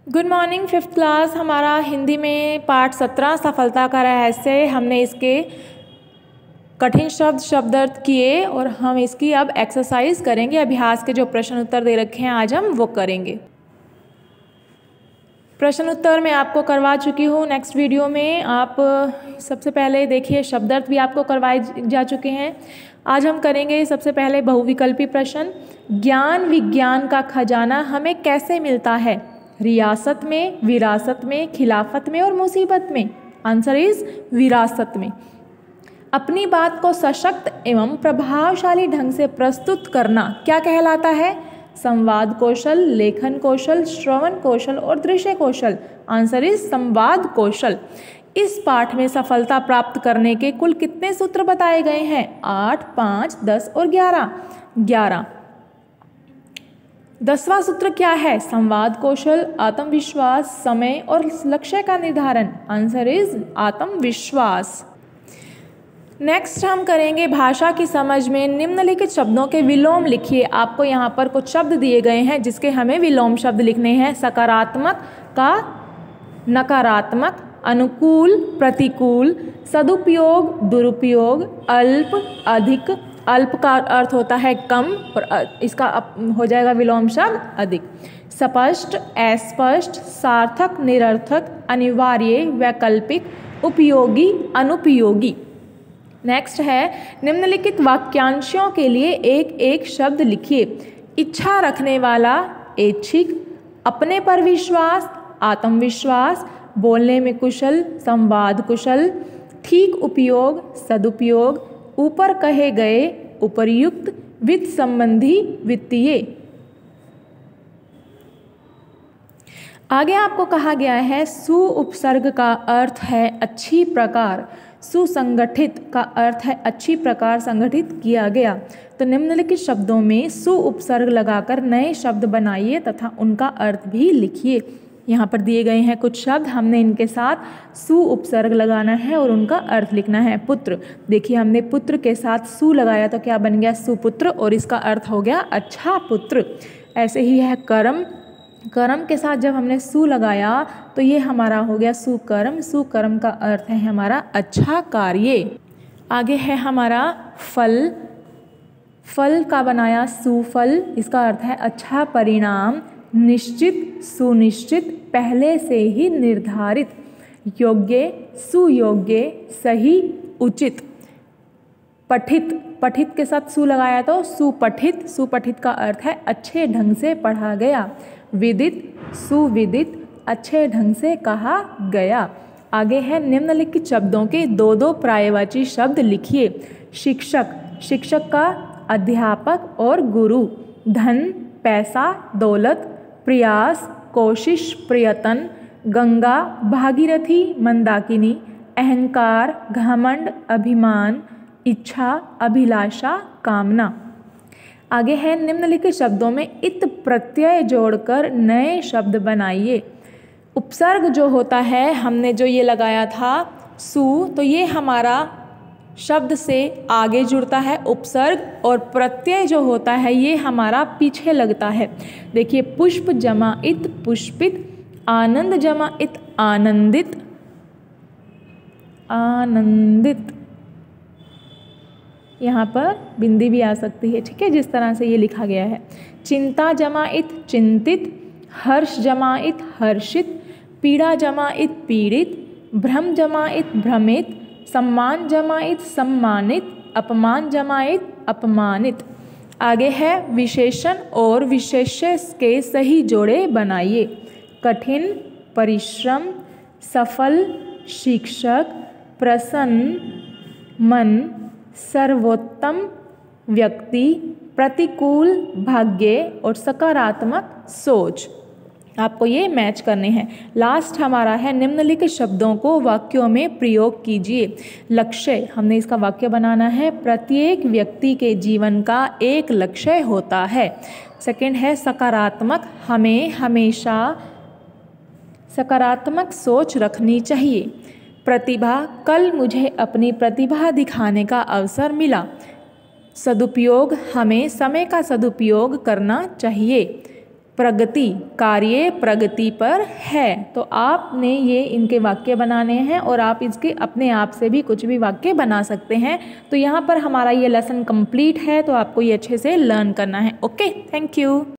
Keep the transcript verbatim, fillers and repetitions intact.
Good morning fifth class. हमारा हिंदी में पाठ सत्रह सफलता का रहस्य, हमने इसके कठिन शब्द शब्दार्थ किए और हम इसकी अब एक्सरसाइज करेंगे। अभ्यास के जो प्रश्न उत्तर दे रखे हैं आज हम वो करेंगे। प्रश्न उत्तर मैं आपको करवा चुकी हूँ नेक्स्ट वीडियो में। आप सबसे पहले देखिए शब्दार्थ भी आपको करवाए जा चुके हैं। आज हम करेंगे सबसे पहले बहुविकल्पी प्रश्न। ज्ञान विज्ञान का खजाना हमें कैसे मिलता है? रियासत में, विरासत में, खिलाफत में और मुसीबत में। आंसर इज विरासत में। अपनी बात को सशक्त एवं प्रभावशाली ढंग से प्रस्तुत करना क्या कहलाता है? संवाद कौशल, लेखन कौशल, श्रवण कौशल और दृश्य कौशल। आंसर इज संवाद कौशल। इस पाठ में सफलता प्राप्त करने के कुल कितने सूत्र बताए गए हैं? आठ, पाँच, दस और ग्यारह। ग्यारह। दसवां सूत्र क्या है? संवाद कौशल, आत्मविश्वास, समय और लक्ष्य का निर्धारण। आंसर इज आत्मविश्वास। नेक्स्ट हम करेंगे भाषा की समझ में निम्नलिखित शब्दों के विलोम लिखिए। आपको यहाँ पर कुछ शब्द दिए गए हैं जिसके हमें विलोम शब्द लिखने हैं। सकारात्मक का नकारात्मक, अनुकूल प्रतिकूल, सदुपयोग दुरुपयोग, अल्प अधिक। अल्प का अर्थ होता है कम और इसका हो जाएगा विलोम शब्द अधिक। स्पष्ट, अस्पष्ट, सार्थक, निरर्थक, अनिवार्य, वैकल्पिक, उपयोगी, अनुपयोगी। नेक्स्ट है निम्नलिखित वाक्यांशों के लिए एक एक शब्द लिखिए। इच्छा रखने वाला, ऐच्छिक, अपने पर विश्वास, आत्मविश्वास, बोलने में कुशल, संवाद कुशल, ठीक उपयोग, सदुपयोग, ऊपर कहे गए, उपर्युक्त, वित्त संबंधी, वित्तीय। आगे आपको कहा गया है सु उपसर्ग का अर्थ है अच्छी प्रकार, सुसंगठित का अर्थ है अच्छी प्रकार संगठित किया गया। तो निम्नलिखित शब्दों में सु उपसर्ग लगाकर नए शब्द बनाइए तथा उनका अर्थ भी लिखिए। यहाँ पर दिए गए हैं कुछ शब्द, हमने इनके साथ सु उपसर्ग लगाना है और उनका अर्थ लिखना है। पुत्र, देखिए हमने पुत्र के साथ सु लगाया तो क्या बन गया? सुपुत्र, और इसका अर्थ हो गया अच्छा पुत्र। ऐसे ही है कर्म, कर्म के साथ जब हमने सु लगाया तो ये हमारा हो गया सुकर्म। सुकर्म का अर्थ है हमारा अच्छा कार्य। आगे है हमारा फल, फल का बनाया सुफल, इसका अर्थ है अच्छा परिणाम। निश्चित, सुनिश्चित, पहले से ही निर्धारित। योग्य, सुयोग्य, सही, उचित। पठित, पठित के साथ सु लगाया तो सुपठित, सुपठित का अर्थ है अच्छे ढंग से पढ़ा गया। विदित, सुविदित, अच्छे ढंग से कहा गया। आगे है निम्नलिखित शब्दों के दो दो पर्यायवाची शब्द लिखिए। शिक्षक, शिक्षक का अध्यापक और गुरु। धन, पैसा, दौलत, प्रयास, कोशिश, प्रयत्न। गंगा, भागीरथी, मंदाकिनी। अहंकार, घमंड, अभिमान। इच्छा, अभिलाषा, कामना। आगे है निम्नलिखित शब्दों में इत प्रत्यय जोड़कर नए शब्द बनाइए। उपसर्ग जो होता है, हमने जो ये लगाया था सु, तो ये हमारा शब्द से आगे जुड़ता है उपसर्ग, और प्रत्यय जो होता है ये हमारा पीछे लगता है। देखिए पुष्प जमा इत पुष्पित, आनंद जमा इत आनंदित, आनंदित। यहाँ पर बिंदी भी आ सकती है, ठीक है, जिस तरह से ये लिखा गया है। चिंता जमा इत चिंतित, हर्ष जमा इत हर्षित, पीड़ा जमा इत पीड़ित, भ्रम जमा इत भ्रमित, सम्मान जमाइत सम्मानित, अपमान जमाइत अपमानित। आगे है विशेषण और विशेष्य के सही जोड़े बनाइए। कठिन, परिश्रम, सफल, शिक्षक, प्रसन्न, मन, सर्वोत्तम, व्यक्ति, प्रतिकूल, भाग्य और सकारात्मक सोच। आपको ये मैच करने हैं। लास्ट हमारा है निम्नलिखित शब्दों को वाक्यों में प्रयोग कीजिए। लक्ष्य, हमने इसका वाक्य बनाना है। प्रत्येक व्यक्ति के जीवन का एक लक्ष्य होता है। सेकंड है सकारात्मक, हमें हमेशा सकारात्मक सोच रखनी चाहिए। प्रतिभा, कल मुझे अपनी प्रतिभा दिखाने का अवसर मिला। सदुपयोग, हमें समय का सदुपयोग करना चाहिए। प्रगति, कार्य प्रगति पर है। तो आपने ये इनके वाक्य बनाने हैं और आप इसके अपने आप से भी कुछ भी वाक्य बना सकते हैं। तो यहाँ पर हमारा ये लेसन कंप्लीट है, तो आपको ये अच्छे से लर्न करना है। Okay, thank you.